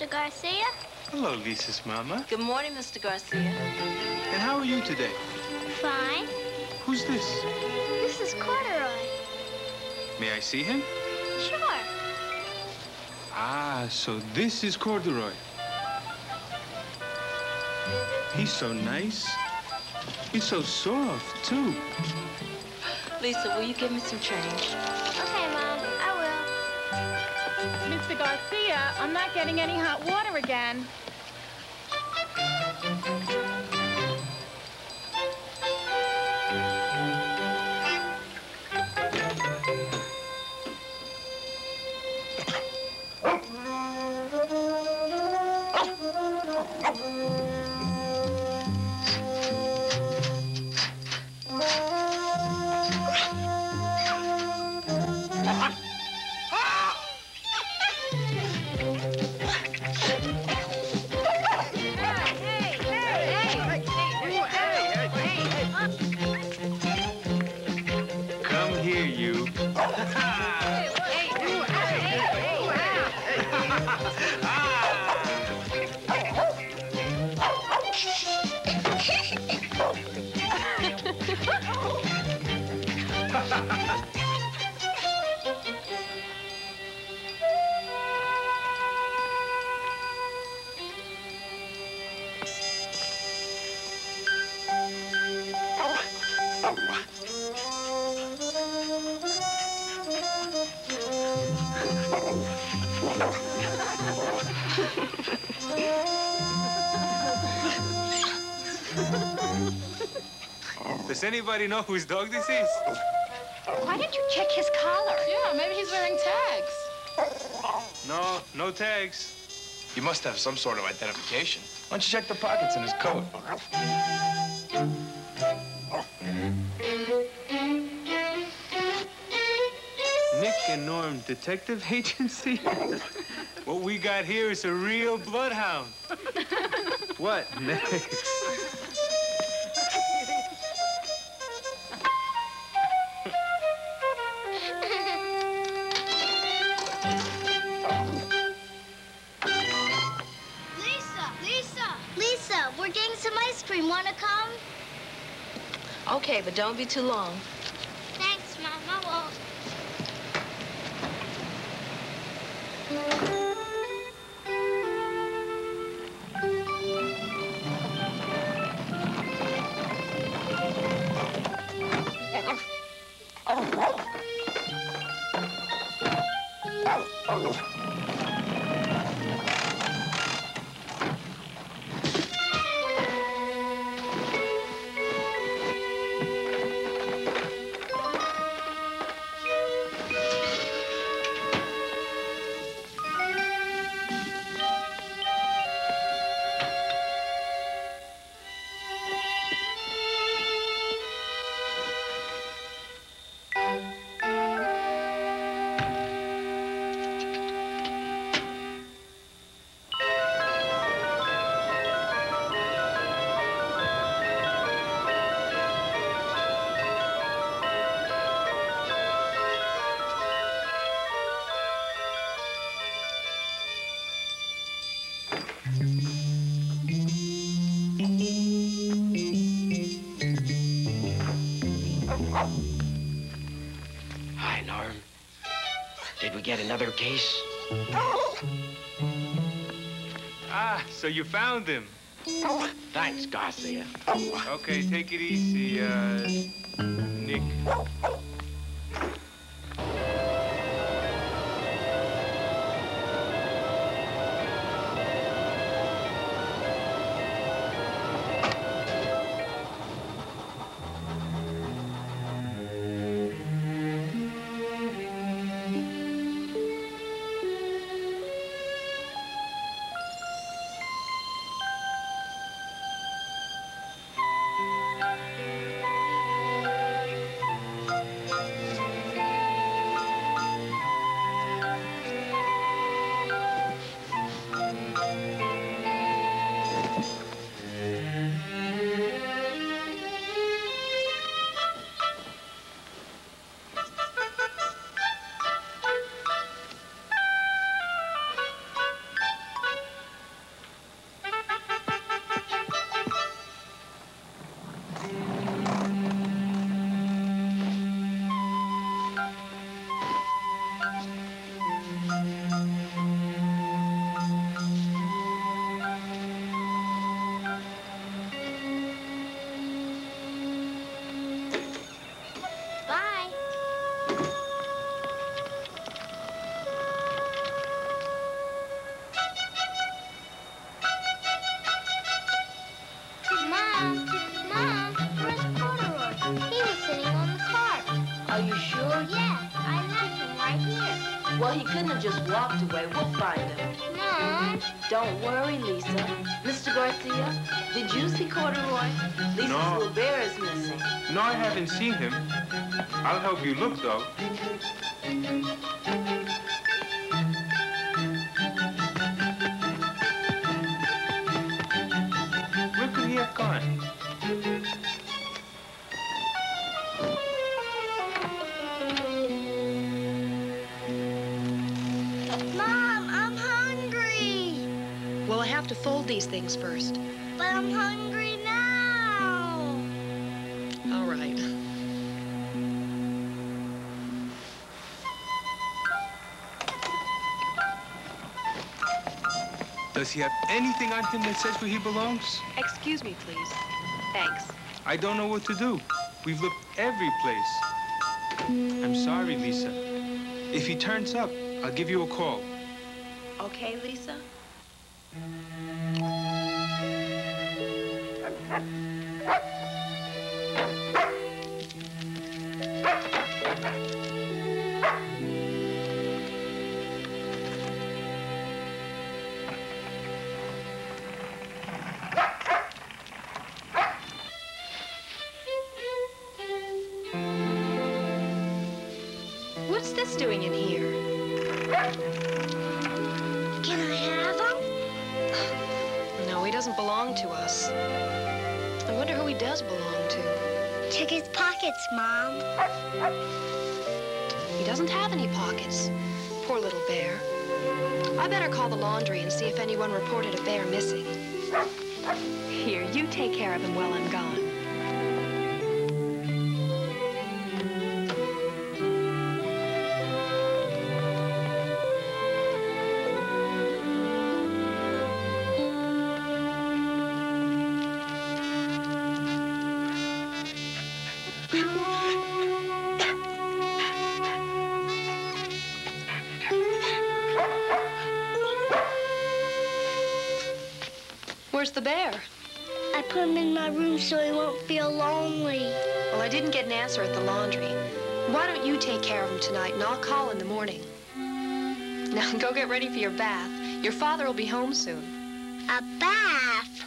Mr. Garcia. Hello, Lisa's mama. Good morning, Mr. Garcia. And how are you today? Fine. Who's this? This is Corduroy. May I see him? Sure. Ah, so this is Corduroy. He's so nice. He's so soft, too. Lisa, will you give me some change? Okay, Mom, I will. Mr. Garcia, I'm not getting any hot water again. Come here, you. Does anybody know whose dog this is? Why didn't you check his collar? Yeah, maybe he's wearing tags. No tags. You must have some sort of identification. Why don't you check the pockets in his coat? Nick and Norm Detective Agency? What we got here is a real bloodhound. What next? Lisa, we're getting some ice cream. Wanna come? Okay, but don't be too long. Thanks, Mom. I won't. Hi, Norm. Did we get another case? Ah, so you found him. Thanks, Garcia. Okay, take it easy, Nick. Are you sure? Yes, I left him right here. Well, he couldn't have just walked away. We'll find him. Mom, Don't worry, Lisa. Mr. Garcia, did you see Corduroy? Lisa's No. little bear is missing. No, I haven't seen him. I'll help you look, though. Where could he have gone? Mom, I'm hungry. Well, I have to fold these things first. But I'm hungry now. All right. Does he have anything on him that says where he belongs? Excuse me, please. Thanks. I don't know what to do. We've looked every place. I'm sorry, Lisa. If he turns up, I'll give you a call. Okay, Lisa? What's this doing in here? Can I have him? No, he doesn't belong to us. I wonder who he does belong to. Check his pockets, Mom. He doesn't have any pockets. Poor little bear. I better call the laundry and see if anyone reported a bear missing. Here, you take care of him while I'm gone. Where's the bear? I put him in my room so he won't feel lonely. Well, I didn't get an answer at the laundry. Why don't you take care of him tonight, and I'll call in the morning. Now, go get ready for your bath. Your father will be home soon. A bath?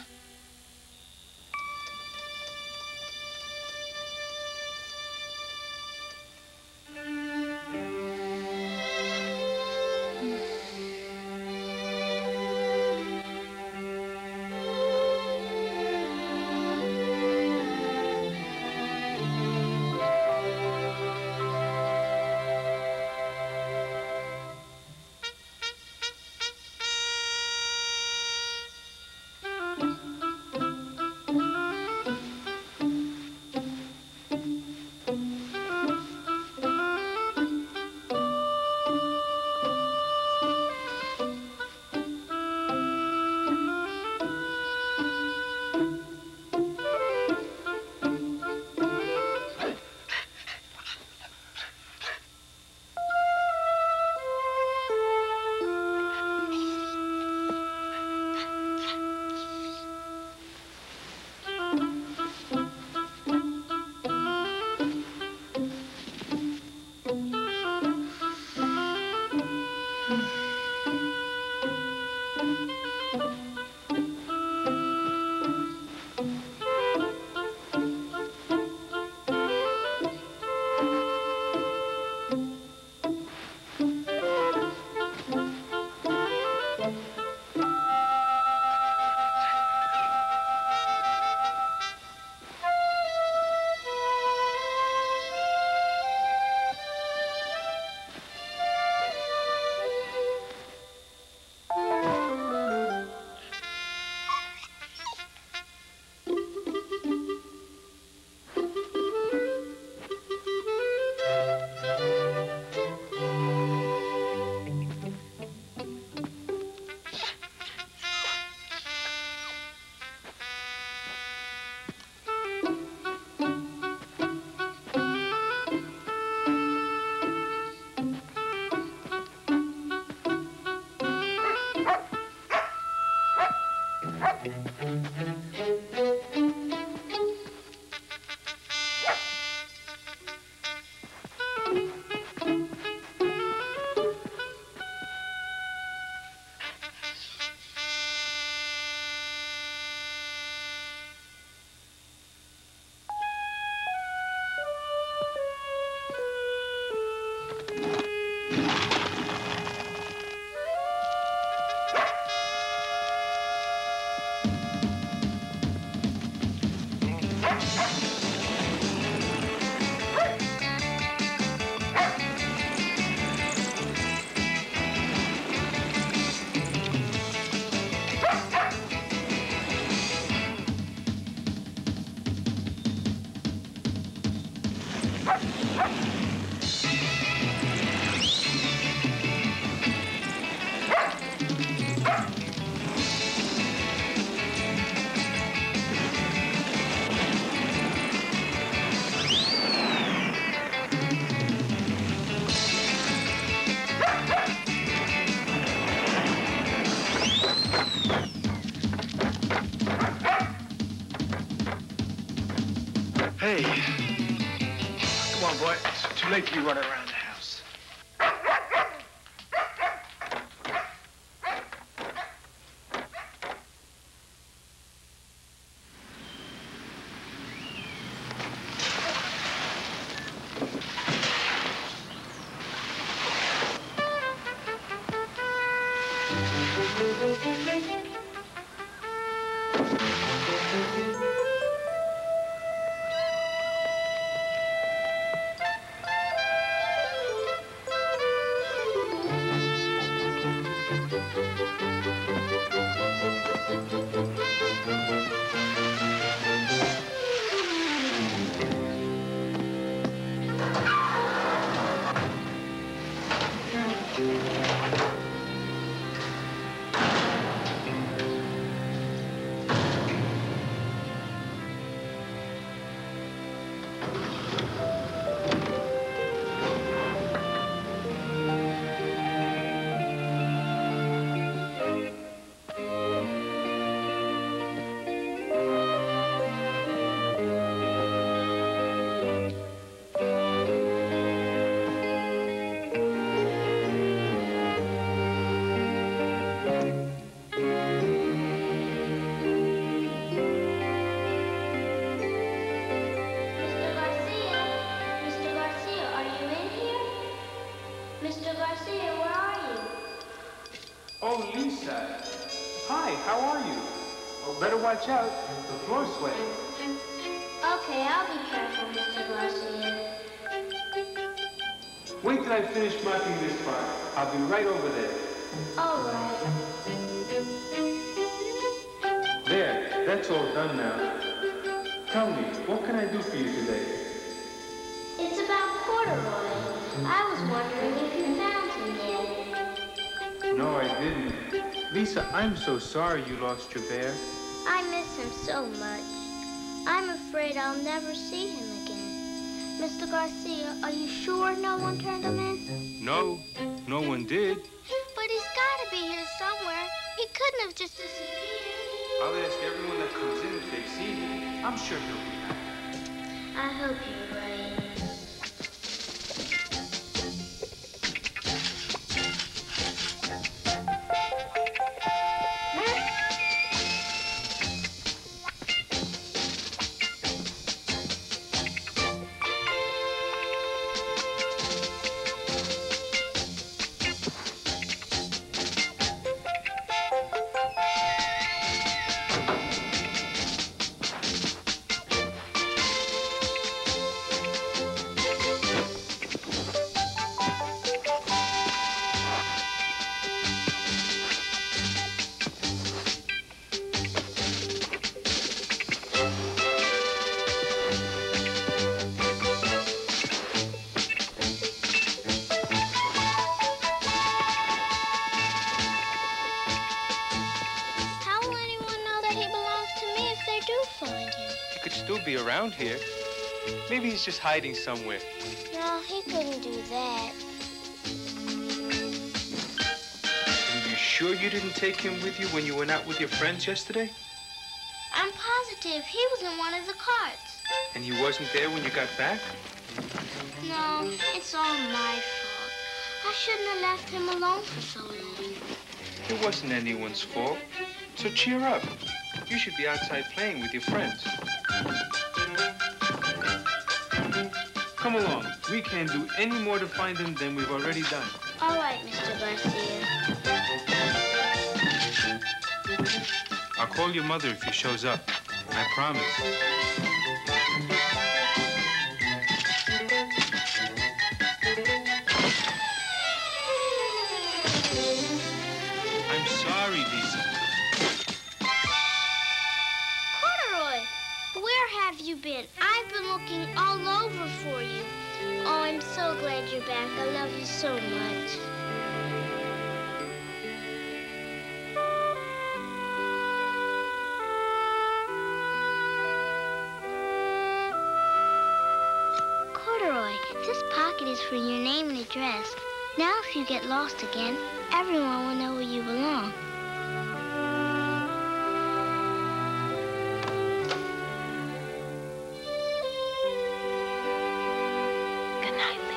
Hey. Come on, boy. It's too late to be running around the house. Mr. Garcia, where are you? Oh, Lisa. Hi, how are you? Oh, better watch out. The floor's sweaty. Okay, I'll be careful, Mr. Garcia. Wait till I finish marking this part. I'll be right over there. All right. There, that's all done now. Tell me, what can I do for you today? It's about Corduroy. I was wondering if you found him yet. No, I didn't. Lisa, I'm so sorry you lost your bear. I miss him so much. I'm afraid I'll never see him again. Mr. Garcia, are you sure no one turned him in? No, no one did. But he's got to be here somewhere. He couldn't have just disappeared. I'll ask everyone that comes in if they've seen him. I'm sure he'll be back. I hope you're right. Be around here. Maybe he's just hiding somewhere. No, he couldn't do that. Are you sure you didn't take him with you when you went out with your friends yesterday? I'm positive he was in one of the carts. And he wasn't there when you got back? No, it's all my fault. I shouldn't have left him alone for so long. It wasn't anyone's fault. So cheer up. You should be outside playing with your friends. Come along. We can't do any more to find him than we've already done. All right, Mr. Garcia. I'll call your mother if he shows up. I promise. I'm sorry, Lisa. Corduroy, where have you been? I've been looking all over for you. glad you're back. I love you so much. Corduroy, this pocket is for your name and address. Now if you get lost again, everyone will know where you belong. Good night,